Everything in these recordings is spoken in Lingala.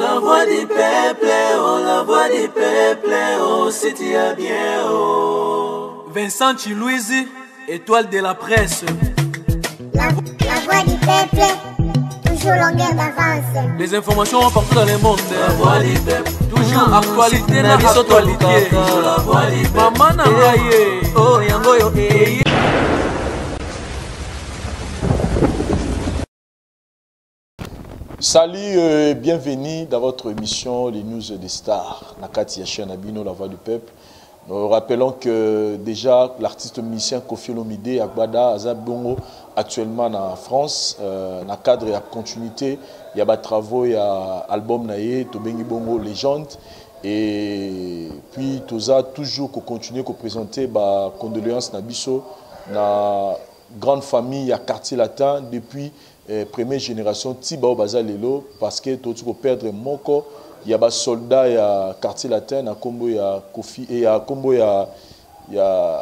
La voix du peuple, oh, la voix du peuple, oh, si tu as bien, oh. Vincent Chilouise, étoile de la presse. La voix du peuple, toujours longueur d'avance. Les informations partout dans le monde. La voix du peuple, toujours actualité na actualité. La voix du peuple. Maman Nangaye, oh yangoyo, eh. Salut et bienvenue dans votre émission Les News des Stars. Nakati Yachia Nabino, la voix du peuple. Nous rappelons que déjà l'artiste musicien Koffi Olomide Agbada Azabongo actuellement en France, dans le cadre de la continuité, il y a des travaux, il y a un album naïe, Tobengi Bongo Légende. Et puis tout ça, toujours qu'on continue à présenter des condoléances Nabiso, dans la grande famille à quartier latin depuis première génération Tiba Baza Lelo, parce que tout le perdre mon corps. Il y a des soldats, il y a quartier latin, il y a Combo, il y a Kofi, et il y a Combo, il y a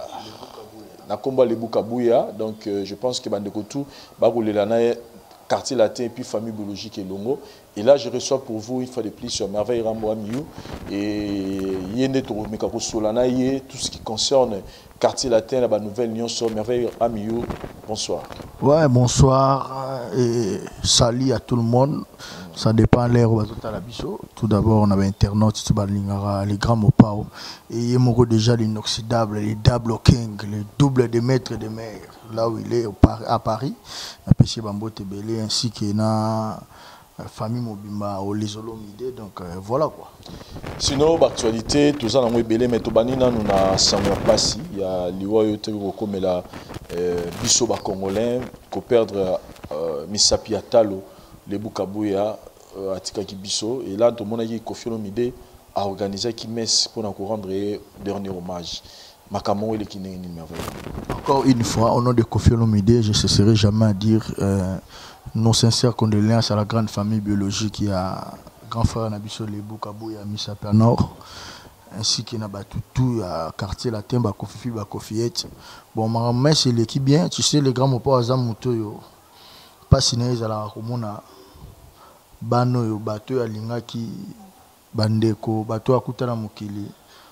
Nakomba Lebukabouya. Donc je pense que Bandekotou, Bagoulelana, quartier latin et puis famille biologique et Longo. Et là je reçois pour vous une fois de plus sur Merveille Rambo Amiou et Yende Toro Mekako Solana, tout ce qui concerne quartier latin, la nouvelle Lyon sur Merveille Amiou. Bonsoir. Ouais, bonsoir et salut à tout le monde. Ça dépend de l'ère où tout d'abord, on avait internautes, les grands Mopao. Et il y a déjà l'inoxydable, les double king, les doubles des maîtres et des mères. Là où il est à Paris, à Péché Bambo Tebele, ainsi que la famille Mobimba au Olomide. Donc voilà quoi. Sinon, l'actualité, tout ça, on a belé, mais Tobanina, nous avons Samuel Passi. Il y a Liwa Yotego, comme la Bisoba Congolais, qui perdre Misapi Atalo, les Bukabouya. Atika Kibiso et là tout le monde a dit Koffi Olomide a organisé qui messe pour nous rendre dernier hommage. Makamon et qui encore une fois au nom de Koffi Olomide, je ne cesserai jamais à dire nos sincères condoléances à la grande famille biologique qui a grand frère Nabiso Lebou Kabou et Missa Nord ainsi qu'il y a tout à quartier latin Bakofi Bakofiette. Bon mais c'est l'équipe bien, tu sais les grands mots Azam Mutoyo pas sinèse à la Romona bano yo bato ya lingaki bandeko bato akutana mokili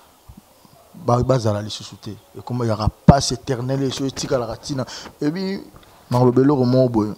bazala lisusu te et comme il y aura pas éternel et sur tika la ratina et puis dans le belo romo boy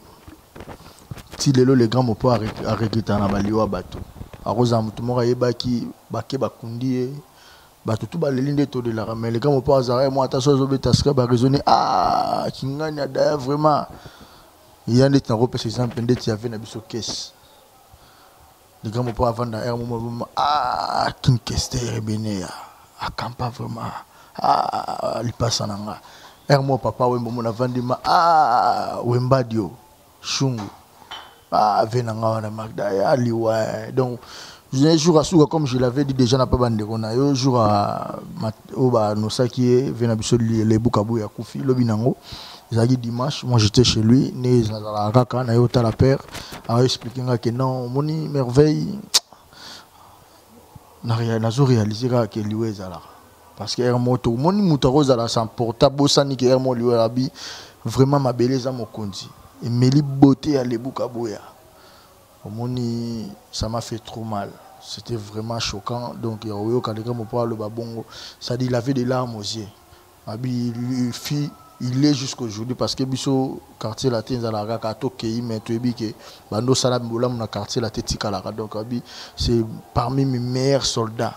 ti lelo les grands mopo arrêter na baliwa bato aroza mutu moko yebaki bake bakundi bato tout baleli nde to de la mais les grands mopo azara moi attention zo betaska ba raisonner ah kingani ada vraiment il y a des temps repère exemple nde ti avait na biso caisse. Les grands mots avant d'ailleurs, ah, qui qu'est-ce béné, ah, campa vraiment, ah, il passe en anga. Ermo papa, wembo na vandima, ah, wembadio, chungu, ah, venanga wana magda, ya liwa. Donc, un jour à soura comme je l'avais dit déjà n'a pas bandé on a un jour à oba nosaki venabiso les bukabu ya Koffi lobinango. Zagi dimanche, moi j'étais chez lui, né la raka na yota la père, a expliqué que non, moni merveille n'a rien réalisé que lui zala parce que moto moni mutaro zala sans portable sani que mo lui abi vraiment ma beleza mokonzi et meli beauté à lebuka boya. Moni ça m'a fait trop mal. C'était vraiment choquant donc il y a eu quelqu'un me parle babongo, ça dit il avait des larmes aux yeux. Abi fille il est jusqu'aujourd'hui parce que biso quartier latin zalaka kato kei mais tu bi que bando sala mbola na quartier latin tikalaka donc abi c'est parmi mes meilleurs soldats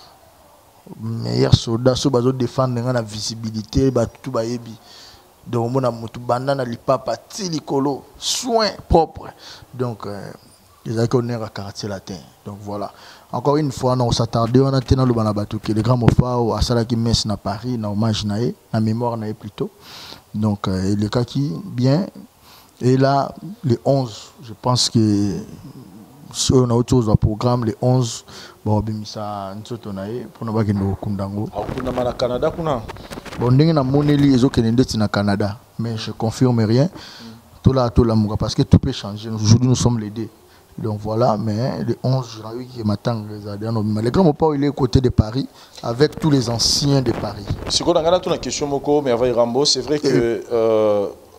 so bazo défendre la visibilité ba tout ba yebi donc mona mutu bandana lipapa ti likolo soin propre donc les actionnaires à quartier latin donc voilà encore une fois on s'attardait on a tenu le banabatu que les grands mofao à Salaki Mess na Paris na hommage naé na mémoire naé plutôt donc le cas qui bien et là les 11 je pense que si on a autre chose au programme les 11 bon bimisa nzoto naé pour na bakendo kundango akuna na Canada kuna bon ndenge na moneli ezokende na Canada mais je confirme rien tout là parce que tout peut changer aujourd'hui nous sommes les deux. Donc voilà, mais le 11 janvier qui m'attend, les grands mots, il est côté de Paris, avec tous les anciens de Paris. Si on a une question, Merveille Rambo, c'est vrai que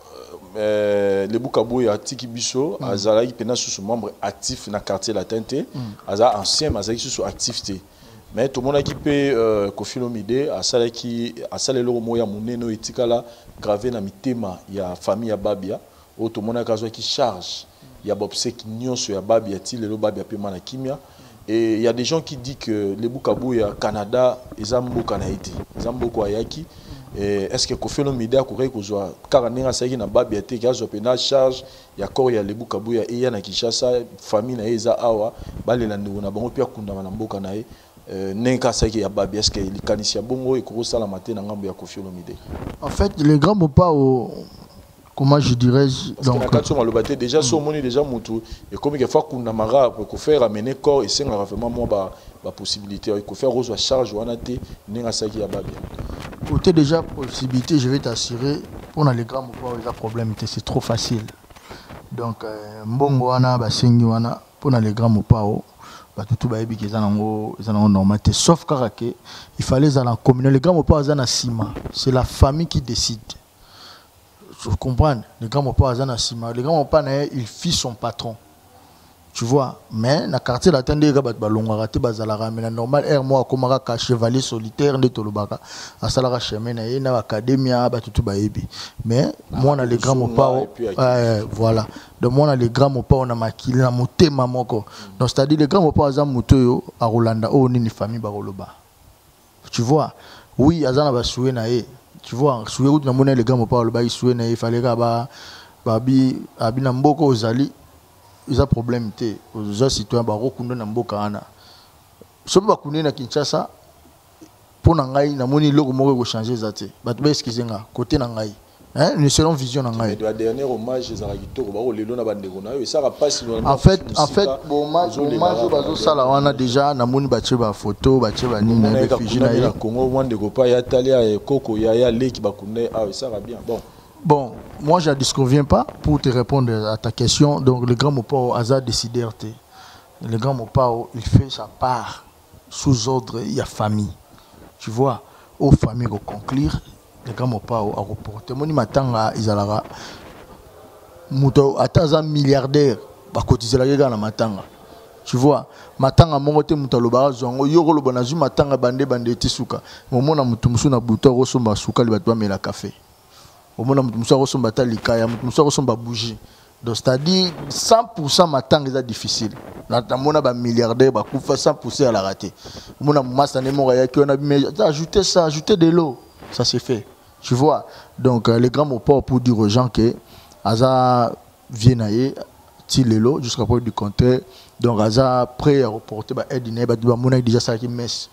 le Bukabouya Tiki Bisso, Azalaï Pena sous membre actif dans le quartier latin, Aza ancien, Azaï sous activité. Mais tout le monde qui peut Kofi Olomide, Asale le Moya Mouneno Etikala, gravé dans le thème, il y a famille à Babia, où tout le monde qui charge, il y a Bobsé qui n'y a sur Babia, le Babia Pema na Kimia. Et il y a des gens qui disent que les Bukabouya Canada, ils ont beaucoup Haïti, ils ont beaucoup Ayaki. Est-ce que Kofi Olomide a couru que soit Karanenga Saïki na Babia te qui a une charge, il y a encore il y a les Bukabouya et il y a na Kinshasa famille na Eza Awa, balé la ndou na bango pia kunda na mboka na ye. Nenka Saïki ya Babia est-ce que il kanisia bongo et kuro sala matin na ngambo ya Kofi Olomide. En fait, les grands mots pas au comment je dirais donc déjà sur moni déjà mutu et comme il faut qu'on a mara pour faire amener corps et c'est vraiment moi ba possibilité il faut faire rose charge ou anaté nenga Saïki ya Babia. Côté déjà possibilité, je vais t'assurer, pour les grands mouvements, il y a problème, c'est trop facile. Donc, mbongo wana, basengi wana, pour les grands mouvements, tout baby qui est en normalité. Sauf qu'il fallait aller en communauté. Les grands mouvements, c'est la famille qui décide. Vous comprenez? Les grands mouvements, les grands mouvements, il fit son patron. Tu vois, mais dans le quartier latin, il y a des normal, moi, comme un chevalier solitaire, de Tolobaka, à Salara Chemin, il y a l'académie, mais moi, on a les grands mots, voilà. Donc, moi, on a les grands mots, on a maquillé, on a monté, maman. Donc, c'est-à-dire, les grands mots, on a monté à Rolanda, on a une famille, tu vois, oui, il y a des souhaits, tu vois, souhaits, les grands mots, il fallait que ils ont problème aux citoyens ba rokundo na mboka ana sobi ba kunena na Kinshasa pour na ngai na moni loko moko ko changer zate ba to excusez nga côté na ngai hein une seule vision na ngai mais dernier hommage za kitoko ba ko lelo na bandeko na yo ça va pas si en fait hommage bazo sala wana déjà na moni ba tche ba photo ba tche ba nini na réfugié na yo Congo mwande ko pa ya talia koko ya leki ba kunde ça va bien bon, moi je ne disconviens pas pour te répondre à ta question. Donc le grand Mopao a décidé. Le grand Mopao, il fait sa part sous ordre, il y a famille. Tu vois, aux familles vont conclure, le grand Mopao a reporté. Mon matanga Izalara, Mouto, attends un milliardaire, va cotiser la guerre dans matanga. Tu vois, matanga mongote mutaloba zongo yoro lo bonazu matanga bande tisuka. Momo na mutumsu na buto rosomba suka libatwa mela café. Au moins, nous sommes bougie. Donc, c'est-à-dire 100% matang est difficile. Nous avons un milliardaire, 100% à la rater. Nous avons ajouté ça, ajouté de l'eau. Ça s'est fait. Tu vois. Donc, les grands mots pour dire aux gens que Aza vient tirer l'eau jusqu'à point du compteur. Donc, Aza prêt à reporter déjà ça qui messe.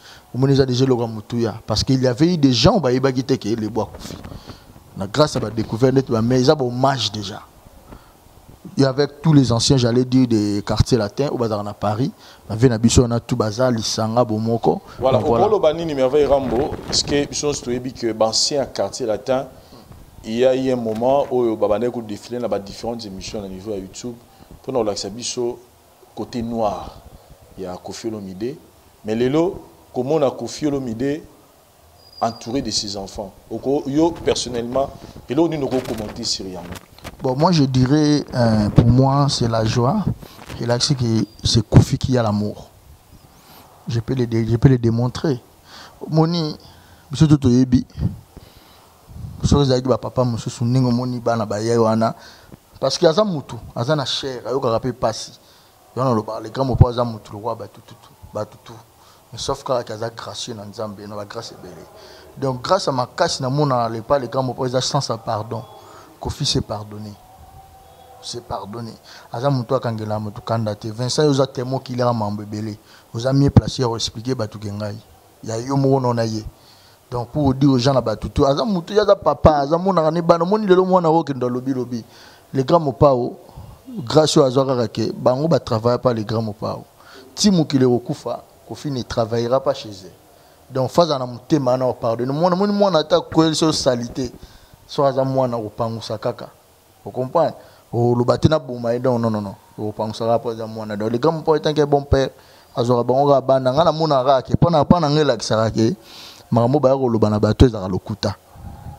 Parce qu'il y avait eu des gens qui étaient les bois Kofi. Grâce à la découverte, mais ils ont un hommage déjà. Et avec tous les anciens, j'allais dire, des quartiers latins, au bazar à Paris, on a tout bazar, l'Issanga, Bomoko. Voilà, au Bolo numéro Rambo, parce que que l'ancien quartier latin, il y a eu un moment où on a défilé dans différentes émissions au niveau de YouTube, pour nous l'accès côté noir, il y a Kofi Olomide, mais Lélo, comment on a Kofi Olomide entouré de ses enfants. Yo, personnellement, et là, on nous commenter sérieusement. Bon, moi, je dirais, pour moi, c'est la joie. Et là, c'est Kofi qui a l'amour. Je peux le démontrer. Moni, monsieur Totoyebi, monsieur Zaki, papa, monsieur Souningo, Moni, Bana, Bayawana, parce qu'il y a un moutou, il y a un cher, il y a un passi. Il y a les grands mots, il y a un moutou, le roi, tout. Mais sauf qu'il y a une grâce dans Nzambé, la grâce est belle. Donc grâce à ma casse, on n'a pas les grands mots, sans pardon. Kofi s'est pardonné. C'est pardonné. Aza moutou kangela moutou kandate. Vincent yoza témoin qu'il a mambe belé. Vous avez mieux placé à expliquer batu gengai. Il y a eu mon onaye. Donc pour dire aux gens là batu, aza moutou yaza papa, aza mona rani bano moni lelo mona roke dans lobby. Les grands mots pao, grâce à Azorarake, bango ba travaille pas les grands mots pao. Timou qui les okufa. Kofi ne travaillera pas chez eux. Donc, face à mon thème, on pardonne. Moi, on attaque quoi sur salité. Soit à moi, on reprend sa caca. Vous comprenez? Le bâtiment, non. On reprend sa rapport à moi. Les grands poètes, un bon père, Azora Bango, Bananga, Monara, qui pendant un relax, Sarake, Maramo Baro, le Banabateuse à l'Okuta.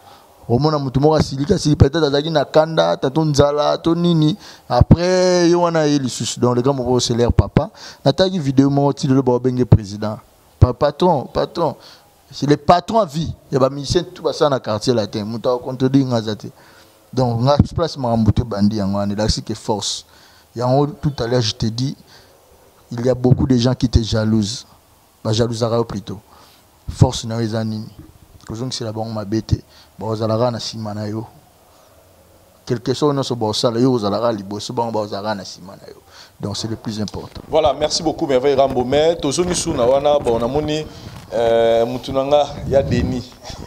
omona mutu moko asilika sili peut-être azaki na kanda tato nzala to nini après yo wana ye lisusu donc le grand moko c'est leur papa nataki vidéo moko ti le benge président patron c'est le patron à vie ya ba musicien tout ba ça na quartier latin mutu contredire ngazate donc nga place marambuté bandi yango wana là c'est que force yango tout à l'heure je te dis il y a beaucoup de gens qui te jalousent ba jalousera plutôt force na ezanini kozongi c'est la banque mabete ba ozalaka na sima na yo quelque chose no so ba osala yo ozalaka liboso bango ba ozalaka na sima na yo donc c'est le plus important. Voilà, merci beaucoup Merveille Rambo mais tozoni suna wana ba on amoni mutunanga ya Denis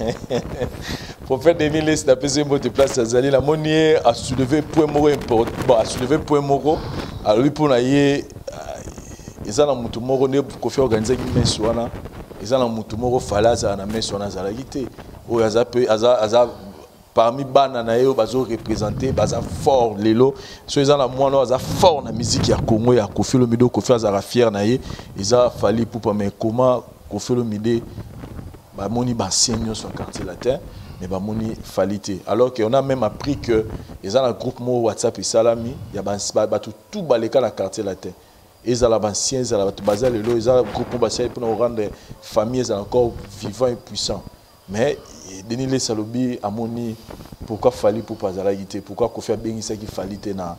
prophète Denis laisse la pese mot de place azali la monier a soulevé point moko important bon a soulevé point moko alors lui pour na ye ezana mutu moko ne ko faire organiser ki meso wana ezana mutu moko falaza na meso wana zalaki te o aza parmi bana na yo bazo représenter baza fort lelo so ezana mwana aza fort na musique ya Congo ya Koffi Olomide Koffi azara fier na ye eza fali pour pas mais comment Koffi Olomide ba moni ba senior sur quartier latin mais ba moni falité alors qu'on a même appris que ezana groupe mo WhatsApp et salami ya ba tout baleka na quartier latin ils ont l'ancien, ils ont basé le lot, ils ont groupe basé pour nous rendre familles encore vivants et puissants. Mais Denis Le Salobi a moni pourquoi fallait pour pas arrêter, pourquoi qu'on fait bien ça qui fallait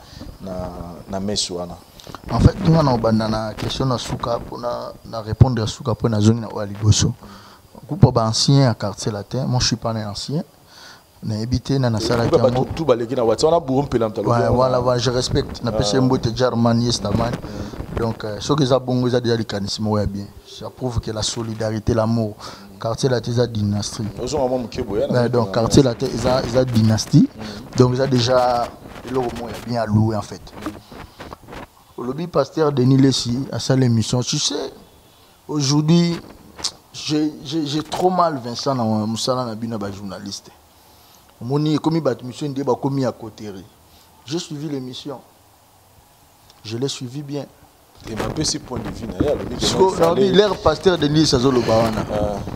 na mesouana. En fait, nous on a une question na souka pour na répondre à souka pour na zone na Waliboso. Groupe ancien à quartier latin, moi je suis pas un ancien. Na habité na sala qui tout baleki na WhatsApp on a bourron pelant. Voilà, je respecte na pese mbote Germany Estaman. Donc, ce que ça bon, ça déjà le bien. Ça prouve que la solidarité, l'amour, quartier la tesa dynastie. Donc, quartier la tesa dynastie. Donc, ça déjà, le roman est bien alloué en fait. Le lobby pasteur Denis Lessi à sa émission. Tu sais, aujourd'hui, j'ai trop mal Vincent dans Moussala Nabina, journaliste. Moni comme il mission débat commis à côté. J'ai suivi l'émission. Je l'ai suivi bien. Et ma petit point de vue d'ailleurs l'air pasteur de Denis Sazolo Bawana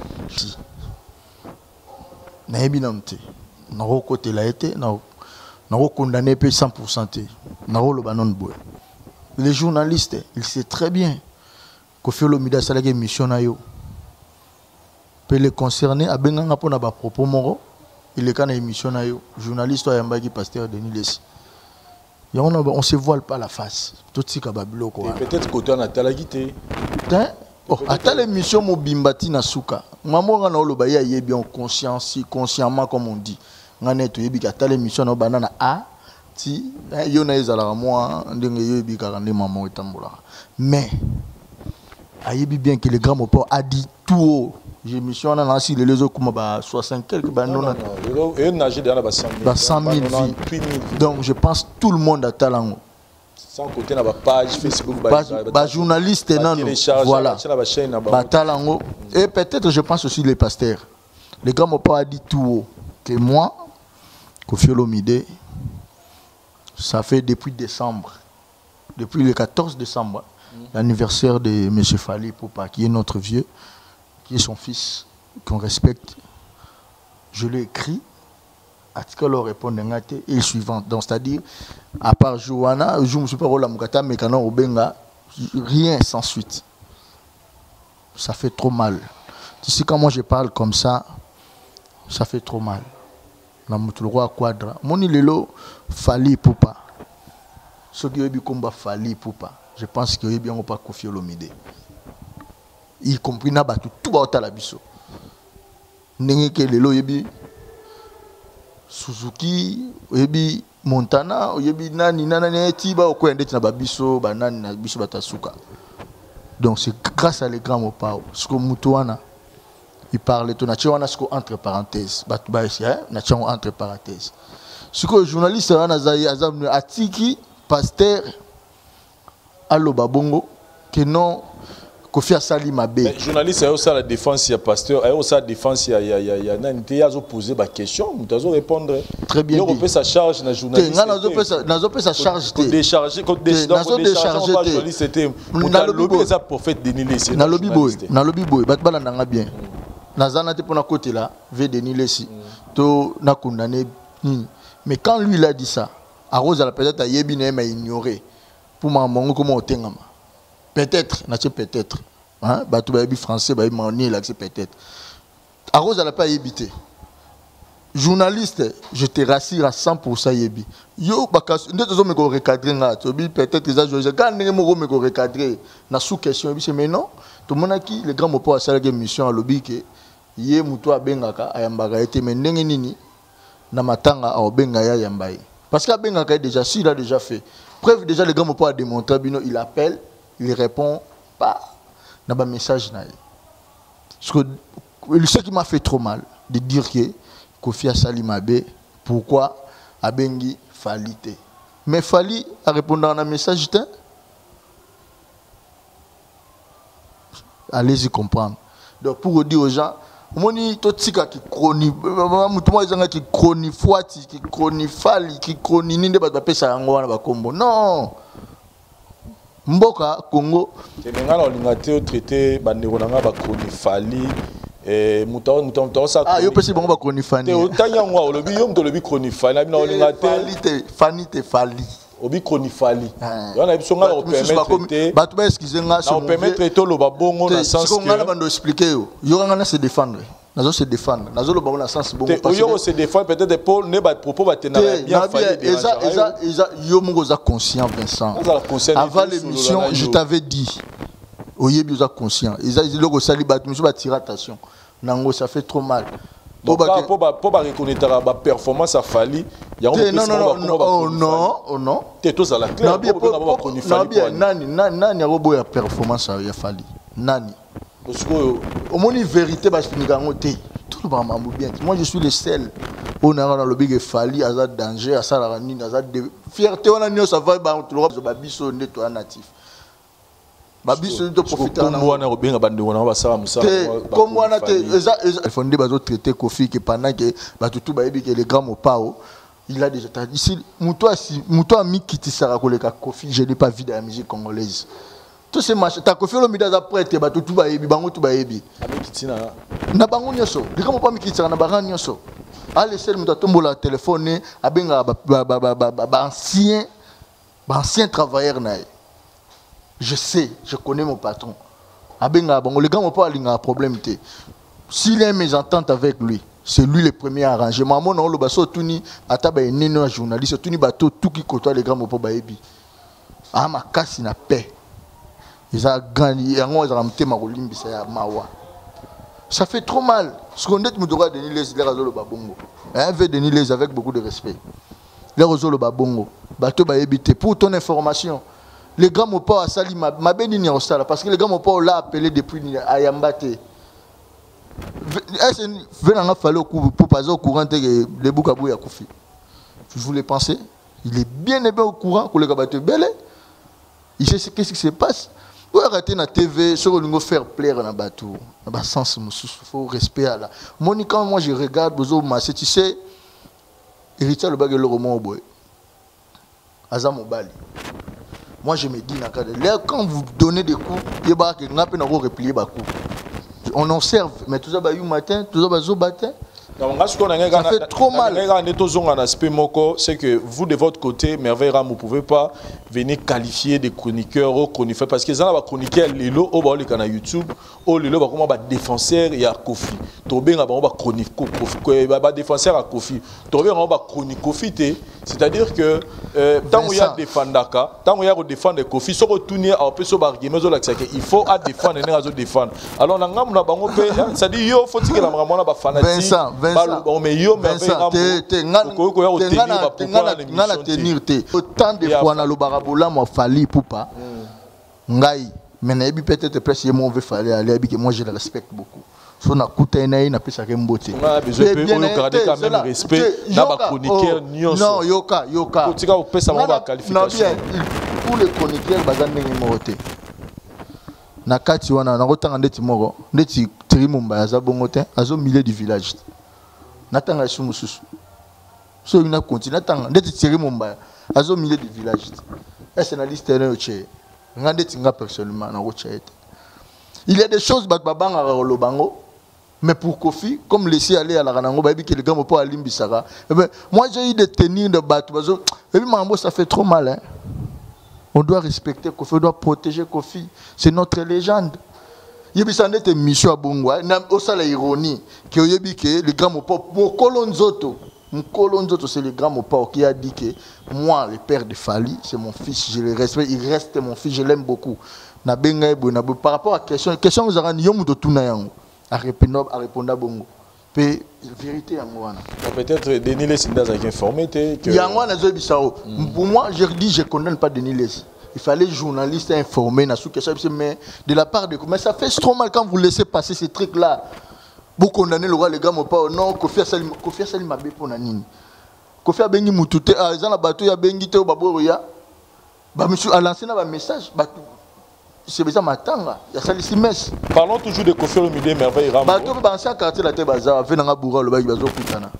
na ebinamte na côté la été na condamné 100% na lo banon boy les journalistes ils savent très bien Koffi Olomide sala ke mission na yo peut les concerner abenganga pona ba propos moko il est kana émission na yo journaliste ayamba ki pasteur Denis Lessi. On se voile pas la face. Tout ce qui est babilo quoi. Peut-être côté on a talagité. Oh, à telle émission mobimbati na souka. Maman on a le baya y est bien consciemment comme on dit. On a tout yebi à telle émission na banana a ti yo na ezala moi ndenge yo yebi karande maman etambola. Mais ayebi bien que le grand mopor a dit tout haut. J'ai mission on a lancé les autres comme 60 quelques non et nager dans la 100 000 vies. Donc je pense tout le monde a talent. Sans côté na page Facebook journaliste non voilà talent et peut-être je pense aussi les pasteurs. Le grand mon père a dit tout haut que moi Koffi Olomide ça fait depuis décembre depuis le 14 décembre l'anniversaire de M. Fally Ipupa qui est notre vieux qui est son fils, qu'on respecte. Je l'ai écrit, article répondre et suivant. Donc, c'est-à-dire, à part Joana, je ne suis pas au Mukata, mais quand on benga, rien sans suite. Ça fait trop mal. Tu sais, quand moi je parle comme ça fait trop mal. La Moutouloua Quadra. Mon ilelo, Fally Ipupa. Ce qui est bien combat Fally Ipupa. Je pense qu'il y a bien pas Koffi Olomide. Y compris na batu tout ba la biso ndenge ke lelo yebi Suzuki yebi Montana yebi nani tiba okwende na babiso banani na biso batasuka. Donc c'est grâce à les grands mopao ce que mutuana il parle to na chiwana ce entre parenthèses batu ba ici na chiwana entre parenthèses ce que journaliste wana zayi azamnu atiki pasteur allo babongo que non Koffi asali mabe. Journaliste a aussi la défense, il y a pasteur, a aussi la défense, il y a nanti a posé ma question, nous devons répondre. Très bien. On peut sa charge na journaliste. Nazo peut sa charge. Décharger, journaliste c'était. On a lobby ça prophète Denis Lessi. Na lobby boy, bat bala nanga bien. Nazana te pona côté là, ve Denis Lessi. To na condamné. Mais quand lui il a dit ça, Arose a peut-être yebine m'a ignoré. Pour maman comment on tengama. Peut-être, peut-être. Hein, bah tu vas français, bah il là c'est peut-être. Arose a pas yébité. Journaliste, je te rassure à 100% yebi. Yo bakas, ndé tozo me ko recadrer nga, peut-être les agents, quand ndé mo me ko recadrer na sous question yebi, mais non, tout le monde qui le grand mopo a salé mission à lobby que yé muto abengaka ayambaka été mais ndenge nini na matanga a obenga ya yambai. Parce que abengaka déjà si il a déjà fait. Preuve déjà le grand mopo a démontré bino il appelle, il répond pas na ba message na. Ce qui m'a fait trop mal de dire que Kofi a sali mabe, pourquoi Abengi Falite. Mais Fali a répondu à un message. Allez-y comprendre. Donc pour dire aux gens, moni totika qui chroni, mutumo ezanga qui chroni fuati, qui chroni fali, qui chroni ninde ba pesa yango na ba kombo. Non. Mboka Congo. C'est maintenant on a traité bandeko nanga ba chroni fali. Ah, yo pesi bongo ba konifani. Te otanya ngwa olobi yo mto lobi konifani abi na olinga te fani te fali. Obi konifali. Yo na biso nga o permettre ba tu ba excuser nga so permettre to lo ba bongo na sens que ko nga na bando expliquer yo. Yo nga na se défendre. Nazo se défendre. Nazo lo ba na sens bongo parce que yo se défendre peut-être pour ne ba propos ba tena bien fali. Eza yo mongo za conscient Vincent. Avant l'émission, je t'avais dit oyebi oza conscient. Eza loko sali ba tu ba tirer attention. Nango, ça fait trop mal. Pour reconnaître la performance à Fali, il y a un non. Tu es tous à la clé. Nani a performance à Fali. Nani. Parce que au moins, vérité, tout le monde bien. Moi, je suis le seul. On a dans le big Fali, à danger, à ça, à fierté, on a mis ça va, tu l'auras, biso, nettoyé natif. Babiso de profiter na wana obenga bande wana basala musala comme wana te il faut ndeba traiter Kofi que pendant que batutu bayebi que le grand mopao il a déjà ici muto ami kitisaka koleka Kofi je n'ai pas vu de la musique congolaise tous ces matchs ta Kofi lo mida za prêtre batutu bayebi bango tu bayebi ami kitina na bango nyoso le grand mopao mi kitisaka na bango nyoso ale sel muto tombola téléphone abenga ba ancien travailleur na. Je sais, je connais mon patron. Le gars n'a pas un problème. S'il a une mésentente avec lui, c'est lui le premier à arranger. Maman, on le basso, tout ni, ataba est né un journaliste, tout ni bateau, tout qui côtoie les grands mots pour baébi. Ah, ma casse, il a paix. Ils ont gagné, ils ont ramené ma rolimbi, c'est à Mawa. Ça fait trop mal. Ce qu'on dit, nous devons donner les réseaux babongo. Un veut donner les avec beaucoup de respect. Les réseaux babongo. Bateau baébi, pour ton information. Les grands mots pas à Sali ma béni ni au sala parce que les grands mots pas l'a appelé depuis Ayambate. Est-ce venant fallu pour passer au courant de Bukabou ya Kofi. Je voulais penser, il est bien au courant que les gars battent belé. Il sait qu'est-ce qui se passe. Pour arrêter na TV, sur le faire plaire dans bateau. Dans sens faut respect à la. Monica moi je regarde bozo masse tu sais héritier le bague le roman au boy. Azam Obali. Moi je me dis, quand vous donnez des coups, on observe, mais tout ça, matin, tout ça, matin. Ça fait trop mal. C'est que vous, de votre côté, Merveille Ram, vous ne pouvez pas venir qualifier des chroniqueurs ou chroniqueurs. Parce que les gens qui chroniquer Lilo, au YouTube, au Lilo, comme un défenseur, il y a Kofi. Tobé, un défenseur à Kofi. Tobé, un chronique Kofi. C'est-à-dire que tant qu'il y a défendaka, tant qu'il y a défendre Kofi, si on retourne à il faut défendre et défendre. Alors, ça dit, il faut que la maman soit fanatique. Autant de fois na lobarabola moi fali poupa ngai mais na ebi peut-être presque mon veut fallait aller que moi je le respecte beaucoup so na kuta na na pesa ke mbote on a besoin de garder quand même respect na ba chroniqueur nyonso non yoka tika opesa mo ba qualification pour les chroniqueurs bazande ngimote na kati wana na kotanga ndeti moko ndeti Tirimumba za bongote azo milieu du village natanga sumususu so il n'a continué natanga ndeti Tirimumba azo milieu du village est na liste na yoche ngandeti nga personnellement na rochete il y a des choses babanga lobango Mais pour Kofi, comme laisser aller à la Ranango, que les gars m'ont pas à Limbisara. Moi, j'ai eu des tenir de bateau. Et puis, Mambo, ça fait trop mal. Hein? On doit respecter Kofi, on doit protéger Kofi. C'est notre légende. Il y a une mission à Bongo. Il y a l'ironie. Que les grands m'ont pas. Mon colonzoto, c'est le grand Mopa qui a dit que moi, le père de Fali, c'est mon fils. Je le respecte. Il reste mon fils. Je l'aime beaucoup. Par rapport à la question, vous avez dit à répondre à Bongo. Mais vérité, peut-être Denis Lessi n'a pas informé que. Pour moi, je dis je ne condamne pas Denis Lessi. Il fallait journaliste informer mais de la part de. Mais ça fait trop mal quand vous laissez passer ces trucs-là. Vous condamnez le roi, les gars, non, Kofi Asali m'a bé pour Nanine. Kofi a bengi Moutouté, ah, ils ont la bateau, il y a bengi Théo Babouria. Monsieur, à lancer un message, c'est besoin m'attendre. Il y a ça ici, mess. Parlons toujours de Kofi Olomide, merveille Rambo. Bateau, ancien quartier la terre, bazar, venant à Bourra, le bail, bazo Koutana.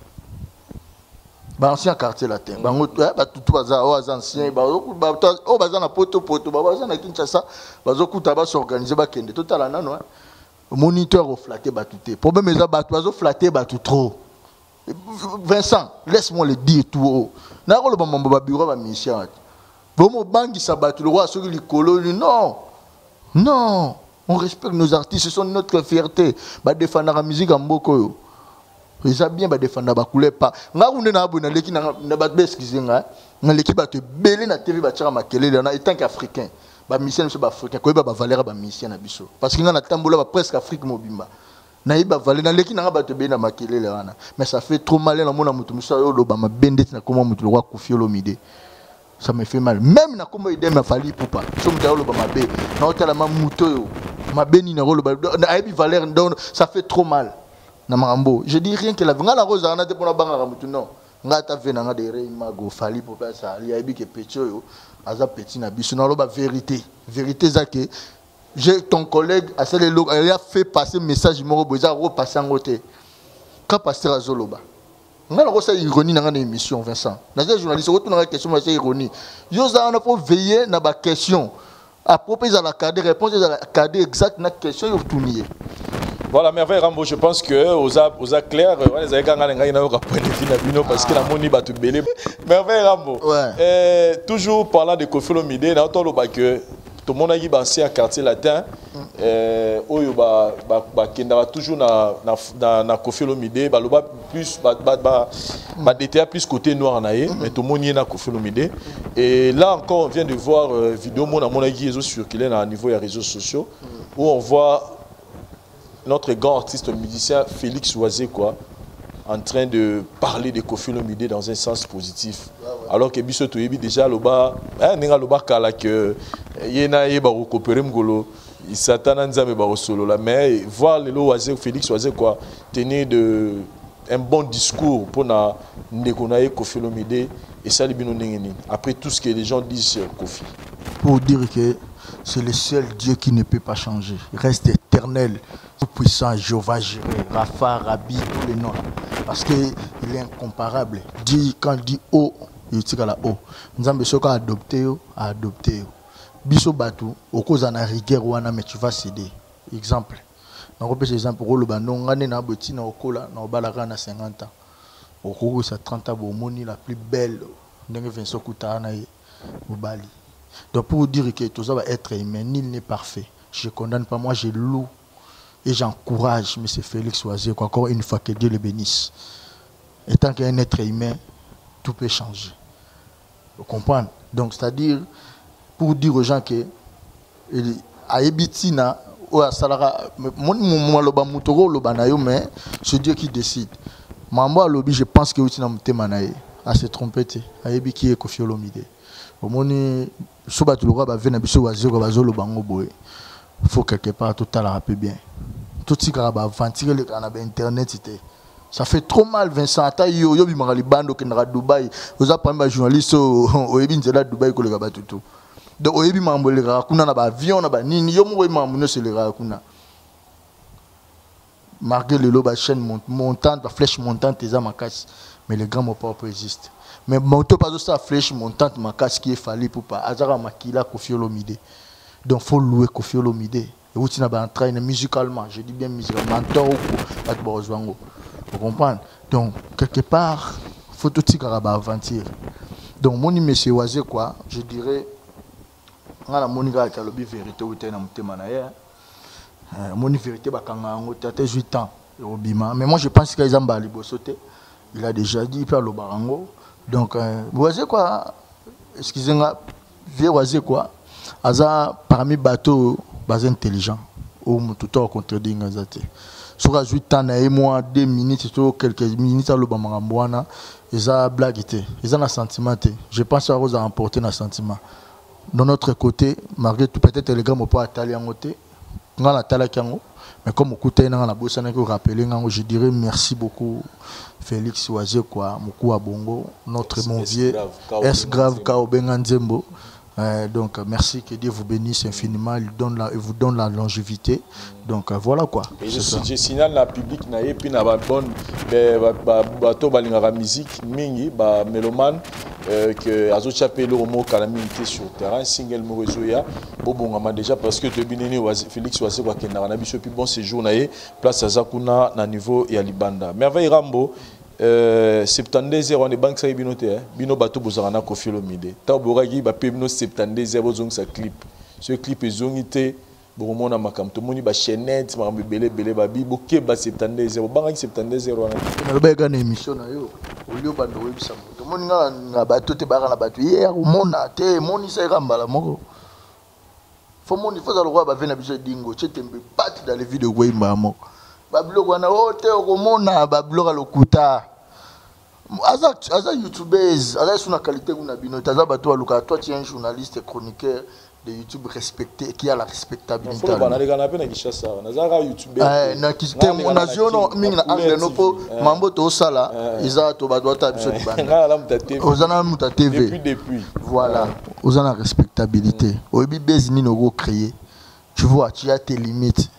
Ancien quartier la terre, tout bazar, aux anciens, au bazar na poto, bazar na Kinshasa, bazo Koutaba s'organiser, bakende, total à non. Moniteur au flatté batouté. Problème est bateau flatté batou trop. Vincent, laisse-moi le dire tout haut. N'a pas le bureau va mission. Bon mon bangi sabatou le roi sur les colons non. Non, on respecte nos artistes, ce sont notre fierté. Ba défendre la musique en boko. Ils ont bien ba défendre ba couleur pas. Nga on na abona leki na ba excusez nga. Na leki ba te belé na TV ba tira makele na étant qu'africain. Ba mission c'est ba africain ko ba valeur ba mission na biso parce que na tambola ba presque Afrique mobimba na ba valeur na leki na ba te be na makelele wana mais ça fait trop mal na mona mutu musa yo lo ba mabende na comment mutu le roi Kofi Olomide ça me fait mal même na comment idem na Fali Poupa so mutu lo ba mabe na otala ma mutu yo mabeni na rolo ba na ba valeur ça fait trop mal na marambo je dis rien que la nga la rose na te pona banga mutu non nga ta vena nga de reimago Fali Poupa ça ali abi ke pecho yo aza petit na biso na loba vérité ça que j'ai ton collègue a fait passer message moko boza repasser en côté quand pasteur azoloba nga na kosa ironie na ngana émission Vincent na journaliste retourne na question mais c'est ironie yo za on faut veiller na ba question à propos de la cadre réponse de la cadre exact na question yo tournier. Voilà, merveille Rambo, je pense que aux clair, les point de vue parce que la moni bat belé. Merveille Rambo. Ouais. Toujours parlant de Kofi Olomide, na to lo ba que tout le monde a eu ancien quartier latin oyo ba kenda toujours na Kofi Olomide, ba loba plus ba détail plus côté noir naé, mais tout le monde y na Kofi Olomide. Et là encore on vient de voir vidéo mon a qui circulé à niveau des réseaux sociaux où on voit notre grand artiste musicien Félix Oisé en train de parler de Kofi Olomide dans un sens positif. Alors que Biso Toyebi déjà loba kala que yena yeba recopérer mgolo il s'attend à nzambe ba solo là mais voir le Oisé Félix Oisé tenir un bon discours pour na ndekonaye Kofi Olomide et ça libino ndengeni après tout ce que les gens disent sur Kofi. Pour dire que c'est le seul Dieu qui ne peut pas changer. Il reste éternel, tout-puissant, Jéhovah Jireh, Rapha, Rabbi, tous les noms. Parce qu'il est incomparable. Dieu, quand il dit oh, il tire à la oh. Nous avons adopté. Biso Batou, au cause de la rigueur, mais tu vas céder. Exemple. On repère exemple pour le banon, on a un petit na okola, na obalaka na 50 ans. Au cours de 30 ans, on la plus belle. On a 20 ans au Bali. Donc pour vous dire que tout ça va être humain, nul n'est parfait. Je ne condamne pas, moi je loue et j'encourage M. Félix Oisé, encore une fois que Dieu le bénisse. Et tant qu'il y a un être humain, tout peut changer. Vous comprenez? Donc c'est-à-dire, pour dire aux gens que à Ebitina, c'est Dieu qui décide. Je pense que à se tromper. À Ebiki et Kofi Olomide. Il faut quelque part tout à l'heure bien. Tout ce qui va ventiler le canal internet, ça fait trop mal. Vincent, yo bimali bando qui n'a Dubaï. Vous avez pas journaliste au Ebin de Dubaï que le gars tout. Donc au Ebin mambo le gars kuna na ba avion na ba nini yo mo mambo c'est le gars kuna. Marqué le loba chaîne montante, la flèche montante tes ma casse, mais les grands mots pas existent. Mais monto pas de ça flèche montante ma casse qui est fallu pour pas azara makila Kofi Olomide. Donc faut louer Kofi Olomide. Et vous n'avez pas entraîné musicalement, je dis bien musicalement, mentor vous comprenez? Donc, quelque part, il faut tout tirer à aventure. Donc, mon monsieur Oisé, quoi, je dirais, on a mon vérité où tu es dans mon vérité, tu as 18 ans, mais moi je pense qu'il il a déjà dit, il peut le barango. Donc, Oisé, quoi, excusez-moi, vieux Oisé, quoi, parmi les bateaux, intelligents, ou tout à contredire, sur 18 ans, et moi, 2 minutes, quelques minutes, le barango, ils ont blague, ils ont un sentiment. Je pense qu'ils ont emporté un sentiment. De notre côté, malgré tout, peut-être les gars ne pas aller en côté, mais comme je dirais merci beaucoup Félix Oisé, quoi, Moukou Abongo, notre mon vieux, S-Grave Kaobenga Nzembo. Donc merci, que Dieu vous bénisse infiniment, il vous donne la longévité. Donc voilà quoi. Et je signale la public et puis na bonne bateau balingara musique mingi ba mélomane que azo chapé le mot calamité sur terrain single morezoya bobongama déjà parce que Tebineni Félix Oisé kwa kenda na biso puis bon séjour na place azakuna na niveau ya libanda merveille Rambo 72 on est banque ça binote bino bato bozana Koffi Olomide ta boraki ba pe bino 72 bozong sa clip ce clip ezongité bon na makam to moni ba chaînette makambe belé babi boke ba 72 banga 72 wana na ba ga na émission na yo olio bando webisa to moni nga bato te ba na bato hier mona te moni sa rambala moko faut moni faut le roi ba vena biso dingo chetembe pat dans les vidéos wemba moko bablog wana ote okomona bablog lokuta aza youtubers aza sur la qualité kuna bino taza bato aluka toi tu es un journaliste chroniqueur de YouTube respecté qui a la respectabilité. Faut bana les gana pe na Kishasa nazara youtubeur na kiste mon nation mingi na angle no po mambo to sala iza to ba doit biso di bana ozana muta TV depuis voilà ozana respectabilité oyebi bezini no go créer tu vois tu as tes limites.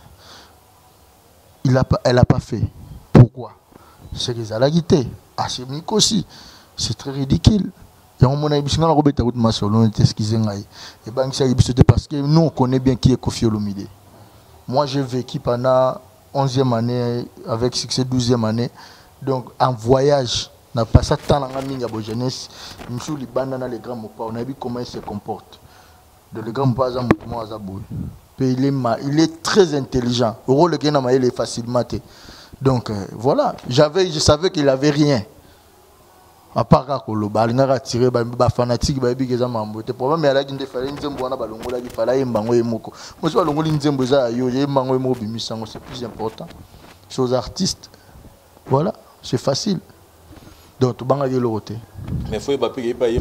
Elle a pas fait. Pourquoi? C'est que ça l'a quitté. aussi. C'est très ridicule. Et on m'a dit parce que nous on connaît bien qui est Koffi Olomide. Moi j'ai vécu pendant 11e année avec succès 12e année. Donc en voyage, on a passé tant dans la jeunesse, nous les bandes dans les grands mopas, on a vu comment ils se comportent. De les grands mopas il est très intelligent. Le gars il est facilement. Donc voilà, je savais qu'il n'avait rien. À part que le bal n'a tiré fanatique le problème est qu'il c'est plus important. Chez les artistes, voilà, c'est facile. Donc tu vas aller l'autre. Mais il faut pas payer pas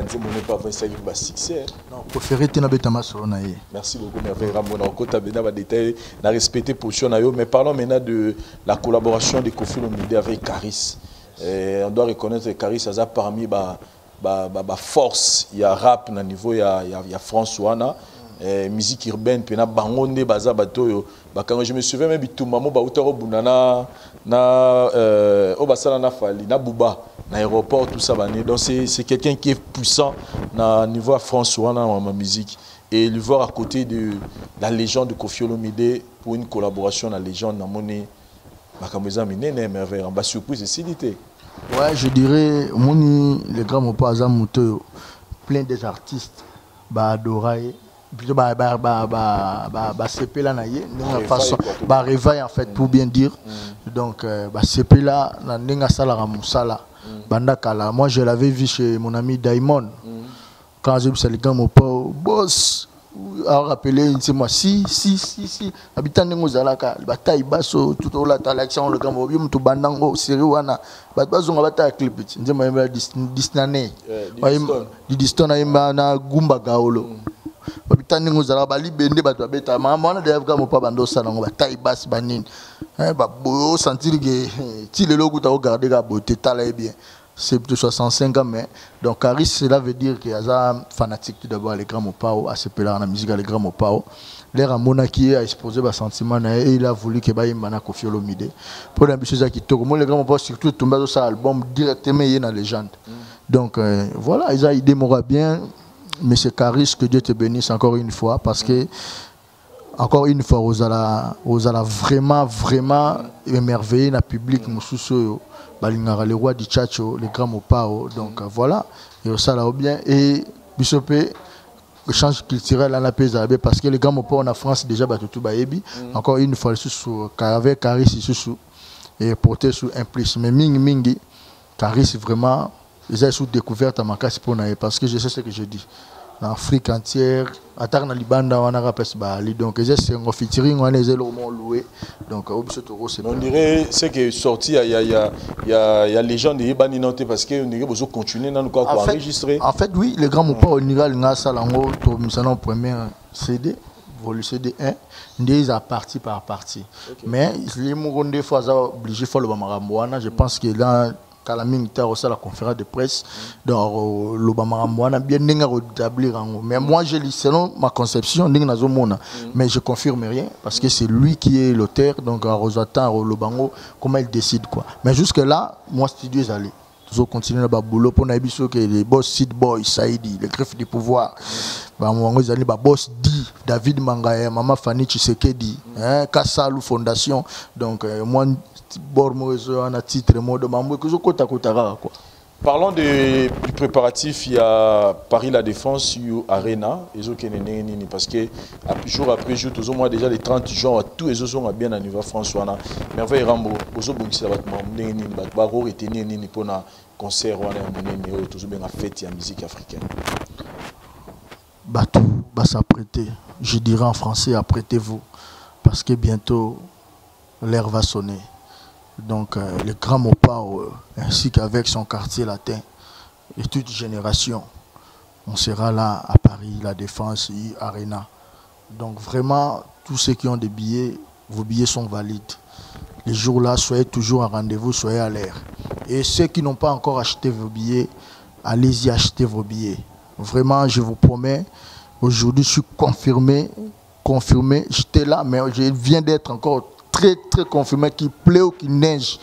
pas succès. Non, faut faire être na merci beaucoup merveille Ramona okota bena ba détail na respecter position na yo mais parlons maintenant de la collaboration de Koffi Olomide avec Caris. On doit reconnaître que Caris a parmi ba force il y a rap na niveau il y a François musique urbaine pena bangonde baza bato quand je me souviens même bitumba mo ba utaro bunana na obasala na fali na buba na aéroport tout ça donc c'est quelqu'un qui est puissant na niveau François na ma musique et le voir à côté de la légende de Koffi Olomide pour une collaboration la légende na moni makamweza minene merveille en bas surprise et silité. Ouais, je dirais moni les grands mots pas moto plein des artistes ba adorer plutôt CP là naie façon réveil en fait pour bien dire donc CP là na ndinga sala ra musala banda kala moi je l'avais vu chez mon ami Diamond quand j'ai vu ça les gars mon boss a rappelé c'est moi si habitant ngo zalaka bataille baso tout au la l'action le gars mobi mutu bandango série wana bazonga bataille clip nzema yamba disnane di diston na gumba gaolo babitani ngozala bali bende bato beta mama na devka mo pa bando sala ngo bataille basse banine ba boyo sentir que ti le logo ta regarder la beauté tala bien c'est plutôt 65 ans mais donc Caris cela veut dire qu'il y a fanatique tout d'abord les grands mopao à ce pela la musique les grands mopao l'air à monaki a exposé ba sentiment et il a voulu que ba yimana Koffi Olomide pour la chose qui tourne moi les grands mopao surtout tomber dans ça album directement y est dans légende donc voilà ils a idée m'aura bien. Monsieur Caris, que Dieu te bénisse encore une fois, parce que encore une fois aux ala vraiment émerveillé na public mususu balingara le roi du Tchatcho les grands mopao donc voilà et ça là bien et bisopé échange culturel à la PSAB parce que les grands mopao en France déjà batutu baebi encore une fois sous avec Caris sous et porté sous implice mais mingi Caris vraiment ils ont sous découverte à ma casse pour parce que je sais ce que je dis. En Afrique entière, à Tarna Libanda, on a rappelé Bali. Donc, c'est un featuring, on est loué. Donc, on dirait c'est que sorti, il y a les gens de Yébani Nanté parce qu'on dirait que vous continuez dans le cas pour enregistrer. En fait, oui, les grands mots pas au niveau de la salle en haut, nous premier CD, volume CD 1, ils ont partie par partie. Mais, les mots des fois, obligé de faire le Bamaramboana. Je pense que là, Kalaming était aussi à la conférence de presse dans l'Obama bien établir mais moi je lis selon ma conception mais je confirme rien parce que c'est lui qui est l'auteur donc Rosatin Lobango comment il décide quoi mais jusque là moi studio est allé toujours continuer le boulot pour n'abisso que les boss Seed Boy Saïdi les griffes du pouvoir ils allaient boss dit David Mangaya Maman Fanny Tshisekedi Kassalu Fondation donc moi parlons du préparatif, il y a Paris La Défense, Arena, parce que jour après jour, tous au moins déjà les 30 jours, tous les autres sont bien à niveau François. Mais enfin, Rambo, aux autres, c'est un concert, tous bien fête en musique africaine. Batou, s'apprêter, je dirais en français, apprêtez-vous, parce que bientôt l'heure va sonner. Donc, le grand Mopao, ainsi qu'avec son quartier latin et toute génération, on sera là à Paris, La Défense, Arena. Donc, vraiment, tous ceux qui ont des billets, vos billets sont valides. Les jours-là, soyez toujours à rendez-vous, soyez à l'air. Et ceux qui n'ont pas encore acheté vos billets, allez-y acheter vos billets. Vraiment, je vous promets, aujourd'hui, je suis confirmé, j'étais là, mais je viens d'être encore très confirmé qu'il pleut ou qu'il neige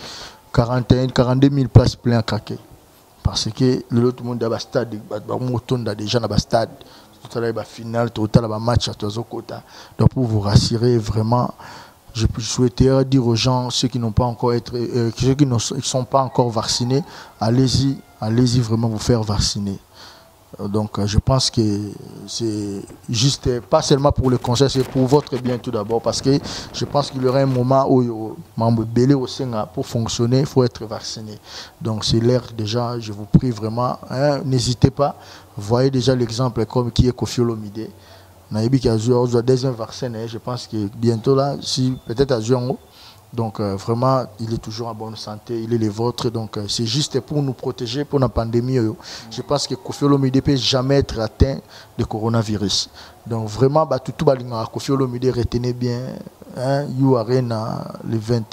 42 000 places pleines à craquer parce que l'autre monde a un stade déjà dans un stade tout à l'heure final tout à l'heure match à tous côtés donc pour vous rassurer vraiment je souhaiterais dire aux gens ceux qui n'ont pas encore ceux qui ne sont pas encore vaccinés allez-y vraiment vous faire vacciner. Donc je pense que c'est juste, pas seulement pour le conseil, c'est pour votre bien tout d'abord, parce que je pense qu'il y aura un moment où pour fonctionner, il faut être vacciné. Donc c'est l'heure déjà, je vous prie vraiment, n'hésitez pas, voyez déjà l'exemple comme qui est Koffi Olomide. Naïbi qui a joué au deuxième vaccin, je pense que bientôt là, si peut-être à jouer en haut. Donc vraiment, il est toujours en bonne santé, il est le vôtre. Donc c'est juste pour nous protéger pour la pandémie. Je pense que Koffi Olomide ne peut jamais être atteint de coronavirus. Donc vraiment, tout Koffi Olomide, retenez bien, Arena le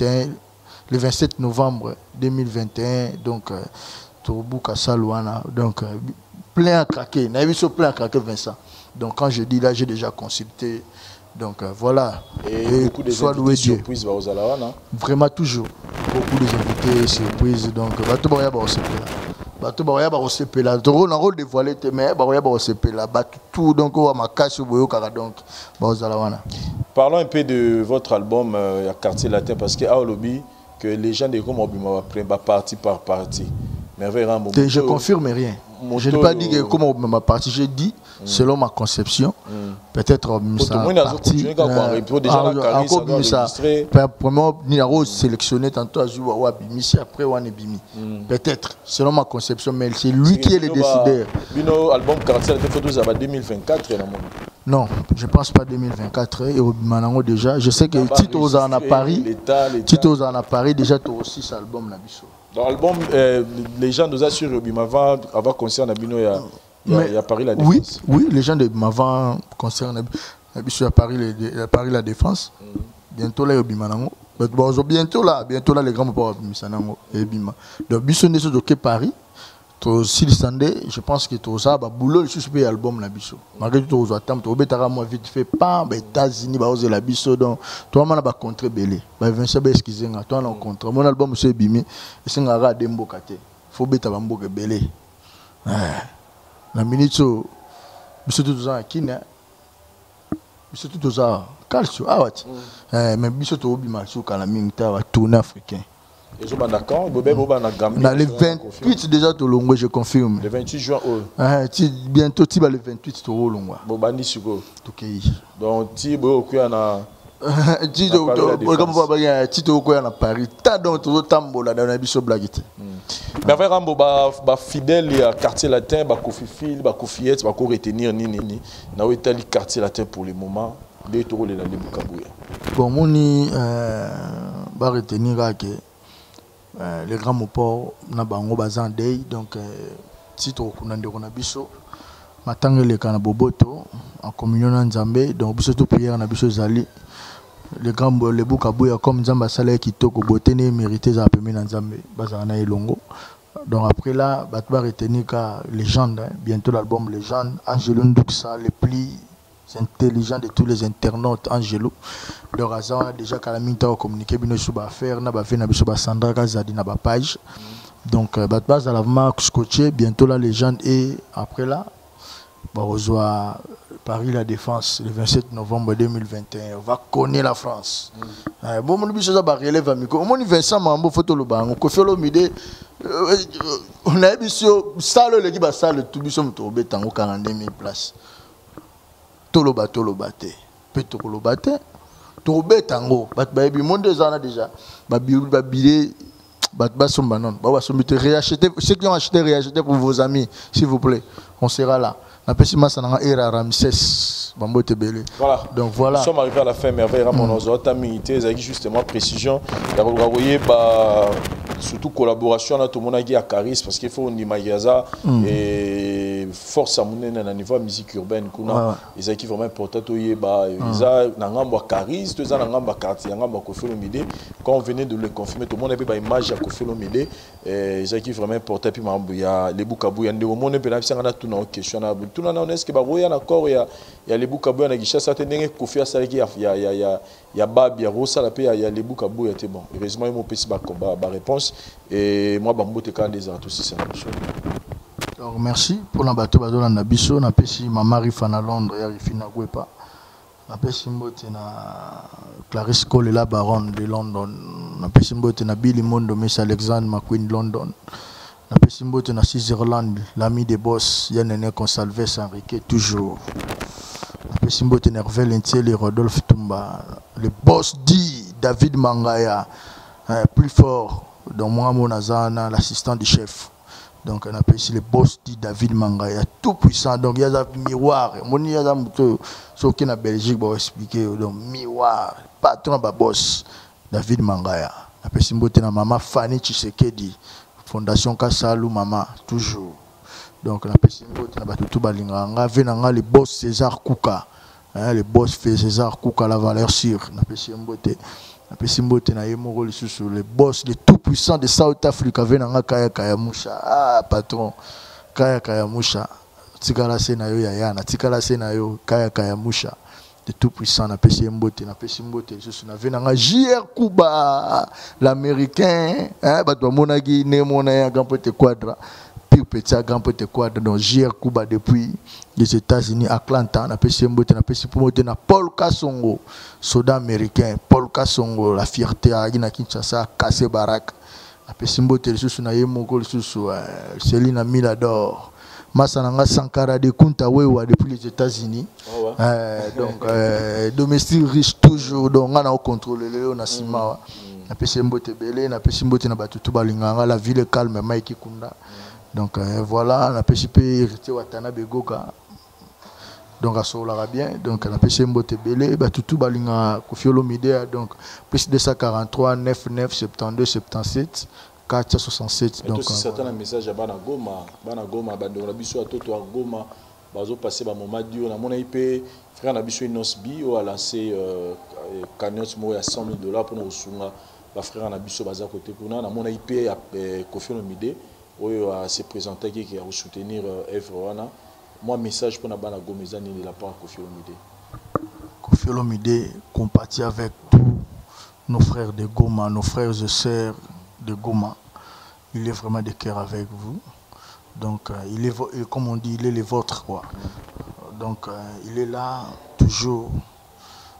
27 novembre 2021. Donc, Tourbouka Salouana. Donc, plein à craquer. Plein à craquer, Vincent. Donc quand je dis là, j'ai déjà consulté. Donc voilà. Et beaucoup de surprises vraiment toujours. Beaucoup de invités surprises. Donc bateau boya ba osepela. Bateau boya ba osepela. Drôle en rôle dévoilé mais boya ba osepela. Tout donc on ma casse boyo kara donc ba ozalawana. Parlons un peu de votre album Quartier Latin parce que à Olobi que les gens de comme obima va partie par partie. Mais je confirme rien. Je n'ai pas dit que comment ma partie, j'ai dit selon ma conception, peut-être ça partie encore ça premièrement numéro sélectionné tantôt à jouer à Bimisi après on est Bimi peut-être selon ma conception mais c'est lui qui est le décideur. Bino album Quartier des photos à 2024 non, je pense pas 2024 et au Bimanango déjà, je sais que Tito en a Paris, Tito en a Paris déjà tu aussi cet album là biso. Dans l'album, les gens nous assurent avant concert Nabino il y a Paris La Défense. Oui, les gens de avant concert Nabino à Paris La Défense. Bientôt là, bientôt là, les grands pas Bisanango et Bima. Donc, Biso n'est pas Paris. Si je pense que tout ça, boulot, je suis payé album la biso. Malgré tout, moi vite fait, pas États-Unis, la biso. Donc, toi, on a contre belé. Vincent, excusez moi, toi, on a contre. Mon album, c'est Bimi. Et c'est un rat de Mbokate. Faut bêta Mbokate belé. La minute, biso tout ça, qui n'est biso tout ça calcio ah wati mais biso to obi malso kala minta wa tourner africain et zo bandakan bobe boba na Gambie dans le 28 déjà to longo je confirme le 28 juin bientôt ti ba le 28 to longo bobandi siko to kei donc ti bo okuya na Tito Okoya na Paris. Tant donc tout tambola dans la biso blaguité. Mais avec Rambo ba fidèle à quartier latin, ba Kofi Fil, ba Kofiette, ba ko retenir ni. Na Italie quartier latin pour le moment, les toro les Bukabuya. Bon moni ba retenir que les grands mopor na bango bazandei donc Tito kunande kona biso. Matangele kana boboto en communion na Nzambe donc biso to prière na biso zali. Les grands les Bukabuya comme Nzamba Saleh qui toko beauté ne mérité za pemi na Nzambe bazana elongo. Donc après là batba retenir ka légende bientôt l'album légende Angelo Nduksa le plus intelligent de tous les internautes Angelo. Donc azan déjà kalaminta communiquer bino sur ba faire na ba fait na biso ba Sandra Kazadi na ba page. Donc batba za la marque scotché bientôt la légende et après là bah reçoit Paris La Défense le 27 novembre 2021. On va connaître la France. Bon, mon but c'est de relève amico. Mon Vincent Mambo photo le banc. Kofi Olomide. On a vu sur salle l'équipe à salle tout biso mtobe tango 42 000 places. Toloba te. Peto toloba te. Tobe tango. Bat ba bi monde zana déjà. Ba billet. Bat somba non. Ba somba te réacheter. Ceux qui ont acheté réacheter pour vos amis s'il vous plaît. On sera là. Voilà. Donc voilà. Nous sommes arrivés à la fin, merveille. Justement, précision. Surtout collaboration à tout le monde à Caris parce qu'il faut une magasin et force à mon niveau de musique urbaine. Ils ont vraiment important. Ils ont Caris, ils ont quartier, quand on venait de le confirmer, tout le monde avait une image à Kofi Olomide. Ils ont vraiment important. Puis il y a les Bukabuya. Il y a tout une question. Tout le monde est-ce que il y a les Bukabuya na Gisha ça tenait Kofi Asaleki il y a Bab il y a Rosa la paix il y a les Bukabuya était bon heureusement ils m'ont payé ba réponse et moi bambo te quand des artistes c'est donc merci pour la bateau bazola na biso na pesi mama rifa na Londres ya rifina kwepa na pesi mbote na Clarisse Cole la baronne de London na pesi mbote na Billy Mondo Miss Alexandre McQueen London. Na pesimbote na Switzerland, l'ami des boss, Yann Consalves Enrique toujours. Na pesimbote na Hervé Lentiel et Rodolphe Tumba, le boss dit David Mangaya, plus fort dans moi mon azana, l'assistant du chef. Donc on appelle ici le boss dit David Mangaya, tout puissant. Donc il y a un miroir, mon il y a un moto, ce qui na Belgique va expliquer donc miroir, patron ba boss David Mangaya. Na pesimbote na maman Fanny Tshisekedi. Fondation Kassalou Mama toujours donc la pesimbote na batutu balinganga venanga le boss César Kouka le boss fait César Kouka la valeur sûre na pesimbote na yemoko lisusu le boss le tout puissant de South Africa venanga Kaya Musha patron Kaya Musha tikala se na yo yayana tikala se na yo Kaya Musha de tout puissant na pesimbote lisusu na venanga JR Kuba l'américain bato monaki ne mona ya grand pote quadra puis petit grand pote quadra donc JR Kuba depuis les États-Unis Atlanta na pesimbote na Paul Kasongo soldat américain Paul Kasongo la fierté à na Kinshasa cassé baraque na pesimbote lisusu na yemoko lisusu Céline Milador Masananga Sankara de Kunta Wewa depuis les États-Unis. Oh ouais. Donc domestique riche toujours donc on a contrôlé le Nasima. Na pesimbote belé na pesimbote na batutu balinganga la ville calme Mike Kunda. Donc voilà na pesipé hérité Watanabe Goka. Donc à solara bien donc na pesimbote belé batutu balinga Kofi Olomide donc plus 243 99 72 77 467 donc si certains message à Banagoma bandonga biso atoto à Goma bazo passer ba moment dur na mona IP frère na biso Inosbi a lancé cagnotte mo ya $100,000 pour nous sunga ba frère na biso baza côté kuna na mona IP Kofi Olomide oyo se présenter qui a soutenir œuvre wana moi message pour na Banagoma ezani de la part Kofi Olomide compatit avec tous nos frères de Goma, nos frères et sœurs de Goma. Il est vraiment de cœur avec vous. Donc, il est, comme on dit, il est le vôtre. Quoi. Donc, il est là toujours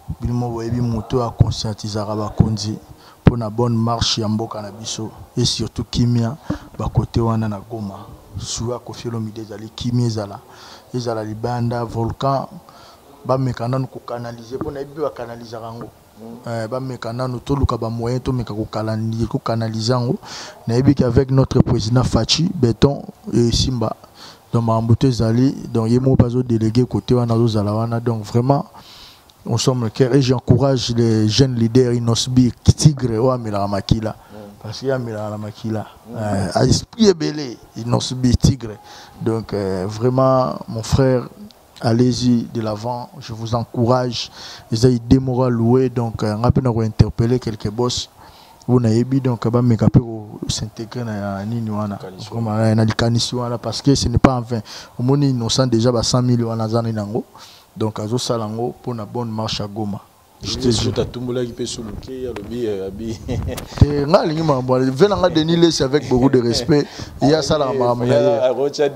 Bilimo boyebi moto a conscientisera bakonzi pour na bonne marche ya mboka na biso et surtout kimia ba côté wana na Goma suwa Koffi Olomide ezali kimia ezala libanda volcan ba mekana ko canaliser pour na yebi ba canaliser rango ba mekana no to luka ba moyen to meka ko canaliser rango na yebi qu'avec notre président Fachi Béton et Simba donc Mambote ezali donc yemo bazo délégué côté wana zala wana donc vraiment on sommes et j'encourage les jeunes leaders Inosbi Tigre ou Amila Makila parce qu'il y a Amila Makila à esprit belé Inosbi Tigre donc vraiment mon frère allez-y de l'avant, je vous encourage. Ils ont des morales louées donc on a pu interpeller quelques boss vous n'avez pas donc s'intégrer dans nini wana vraiment na likanisi wana parce que ce n'est pas en vain au moins innocent déjà 100 000 wana zana nango. Donc, à Zosalango pour une bonne marche à Goma. Je te dis, tu as tout le monde qui peut se looker, il y a le billet. Avec beaucoup de respect. Il y a ça là. Il y a le temps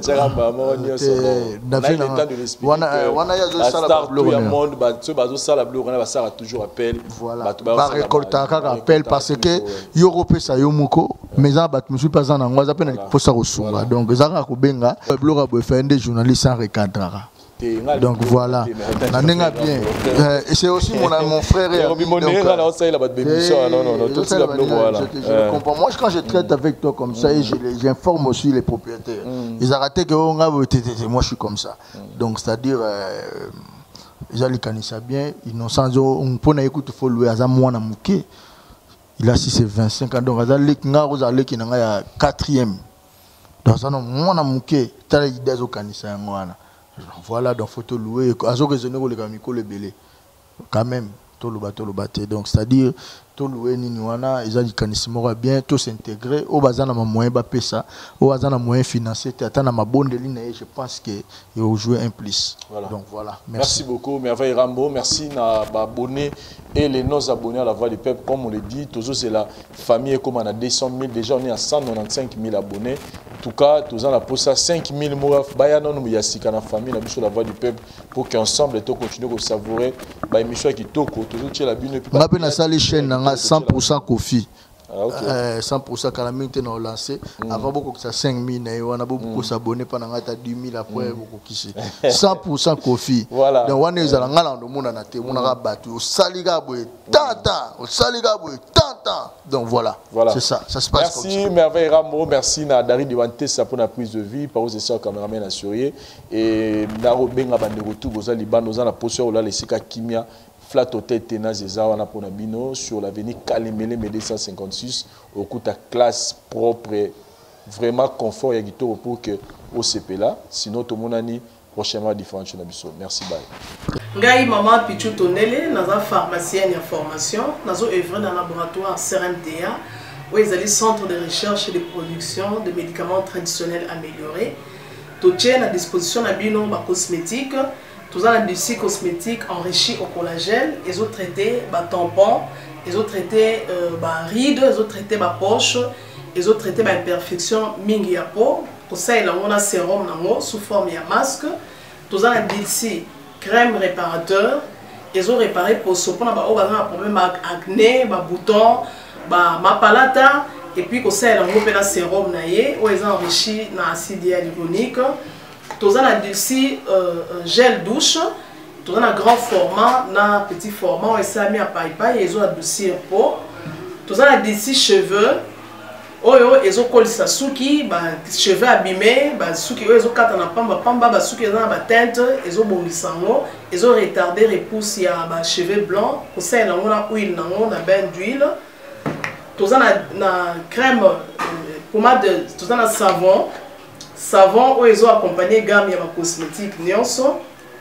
de l'expliquer. Voilà. Par récolte, rappel parce que Europe ça yomoko, mais ça bat monsieur pas en angoisse à peine pour ça ressourcer. Donc, ça a kubenga. Blora peut faire des journalistes sans recadrer. Donc voilà, et c'est aussi mon frère. Je comprends. Moi, quand je traite avec toi comme ça, j'informe aussi les propriétaires. Ils ont raté que moi je suis comme ça. Donc c'est-à-dire, ils ont ça bien. Innocent, on peut écouter faut louer à moi na muké. Il a 6 et 25 ans. Donc il a 4e. Donc ça non moi na muké. T'as l'idée au canisa ngwana. Voilà, donc il faut louer. Quand même, tout le bateau. Donc, c'est-à-dire, tout louer, Niniwana, ils ont dit qu'ils bien, tout s'intégrer. Au bazar, on a moyen de payer ça. Au bazar, on a moyen financier. Je pense qu'ils ont joué un plus. Voilà. Donc, voilà. Merci beaucoup. Merveille Rambo. Merci à abonnés et les non-abonnés à la Voix du Peuple. Comme on le dit, toujours c'est la famille comme on a 200 000. Déjà, on est à 195 000 abonnés. En tout cas, tous en la poste à 5 000 mois. Bayano nous y a six la famille, la la Voix du Peuple, pour qu'ensemble, nous continuons à savourer. Bah émission qui toko, toujours chez la bune. Ma peine à ça les chaînes, 100% Koffi. 100% calamité nous lancé. Avant beaucoup que ça 5 000, on a beaucoup s'abonner pendant 10 000 après beaucoup qui 100% Koffi. Voilà. Donc on est à l'angala de mon anaté, on a battu au saligaboué, tata, au saligaboué, tata. Donc voilà. C'est ça, ça se passe comme ça. Merci Merveille Rambo, merci na Dari Diwanté ça pour la prise de vie, par aux essais caméraman assuré et Naro Benga Banderotou, vous allez la posture là les Sika Kimia. Flat Hotel Tenaz et Zawana Ponabino sur l'avenue Kalemele Médé 156 au coup de classe propre et vraiment confort et guitare pour que OCP là sinon tout le monde a prochainement différentes choses. Merci bye. Ngai maman Pichu Tonele naza pharmacienne en formation nazo œuvre dans laboratoire CRMTA où ils allaient centre de recherche et de production de médicaments traditionnels améliorés tout tient à disposition de bino ba cosmétique. Tous les industries cosmétiques enrichis au collagène, ils ont traité tampons, ils ont traité rides, ils ont traité poche, ils ont traité imperfection mingi ya peau. Pour ça, il y a un sérum sous forme de masque. Tous les industries crème réparateur, ils ont réparé pour ce qu'on a un problème acné, boutons, mapalata. Et puis, il y a un sérum où ils ont enrichi dans l'acide hyaluronique. Tous en industrie gel douche, tous en grand format, na petit format, et ça mis à paille ils ont adouci un pot. Tous en industrie cheveux, ils ont collé sa souki, cheveux abîmés, souki ils ont katana pamba, souki ils ont teinte, ils ont bon sango, ils ont retardé repousse ya cheveux blancs, pour ça ils ont huile, na bain d'huile. Tous en crème, pommade, tous en savon. Savon où ils ont accompagné gamme de cosmétiques nyonso.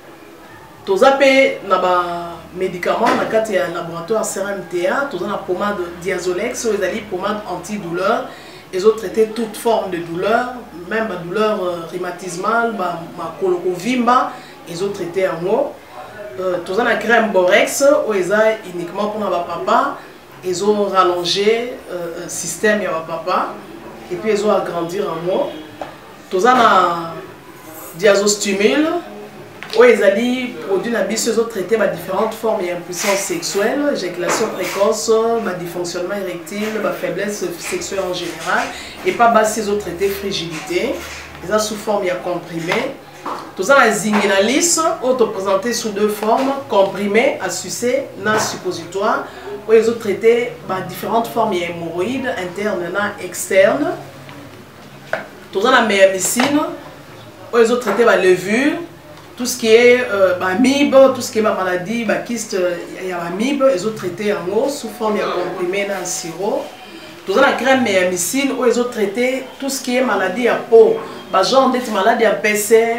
Tous les médicaments dans le laboratoire CRMTA, tous la pommade Diazolex, ils ont pommade antidouleur. Ils ont traité toute forme de douleur, même la douleur rhumatismale, ma colocovimba, ils ont traité en haut. Tous la crème Borex où ils ont uniquement pour ma papa, ils ont rallongé le système de ma papa et puis ils ont agrandi en haut. Tous en diazostimule, où ils allaient produire la bise traiter différentes formes d'impuissance sexuelle, éjaculation précoce, dysfonctionnement érectile, faiblesse sexuelle en général, et pas basse ces autres traités frigidité, ils ont sous forme comprimé. Tout ça, la zinguinalis, auto présenté sous deux formes, comprimé à sucer, na suppositoire, où ils ont traité différentes formes d'hémorroïdes internes et externes. Tout ça, la méamycine, où ils ont traité la levure, tout ce qui est amibe, tout ce qui est maladie, kyste, il y a amibe, ils ont traité en eau sous forme comprimé dans le sirop. Tout ça, la crème méamycine, où ils ont traité tout ce qui est maladie à peau. Genre des maladies à PC,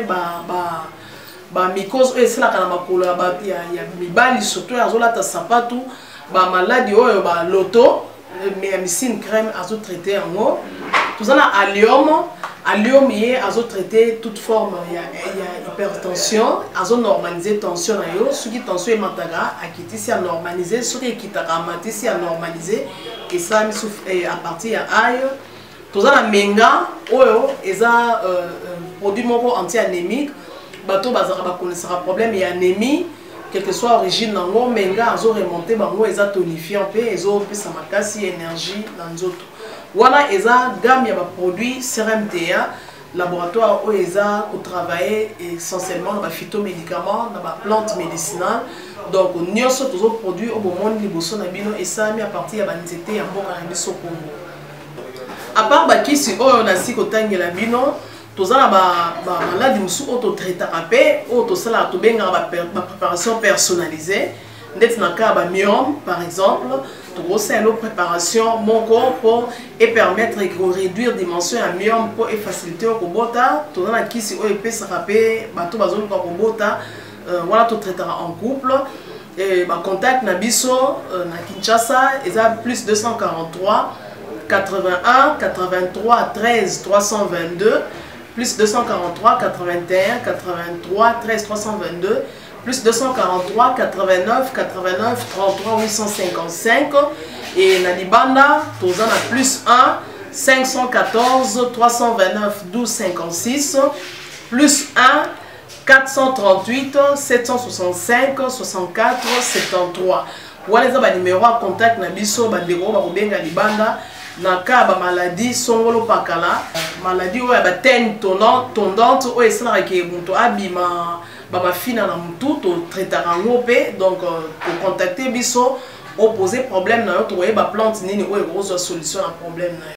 mycose, et c'est là qu'il y a mibali, surtout, il y a sapatu, maladie, l'auto, méamycine crème, ils ont traité en eau. Tout ça, allium, allium, ils ont traité toute forme, il y a hypertension, ils ont normalisé tension, ceux qui tension est mataga, à quitter, c'est à normaliser, ceux qui quittent à ramater, c'est à normaliser, et ça, à partir de aïe. Tout ça, la menga, ils ont produit anti-anémique, bateau connaissent un problème et anémie, quelle que soit l'origine, menga, ils ont remonté, ils ont tonifié un peu, ils ont plus de énergie dans les autres. Voilà, ils ont gamme de produits CRMTA, laboratoire où ils ont travaillé essentiellement dans les phytomédicaments, dans les plantes médicinales. Donc, nous avons tous les produits au moment de l'ibosson et ça a mis à partir de l'anxiété en bon cannabis au Congo. À part si on a si côté la bino, tous les maladies qui sont autotraités, la préparation personnalisée, d'être dans le cas de myome par exemple, tout ça une préparation mon corps pour et permettre de réduire la dimension à myome pour faciliter le robota, tout dans qui si on peut se rappeler, tout bazon pour robota, voilà tout traitera en couple. Et contact Nabiso na Kinshasa, ils ont plus 243 81 83 13 322 plus 243 81 83 13 322 plus 243 89 89 33 855 et Nalibanda tous en a plus 1 514 329 12 56 plus 1 438 765 64 73. Voilà les numéros à contact na biso bandeko ba kobenga libanda na ka ba maladie songolo pakala maladie oyo ba tene tondante oyo esalaka ke mutu abima ba mafina na mutu to traitaka ngo pe donc ko contacter biso opposer problème na yo to ba plante nini oyo ekozwa solution na problème na yo.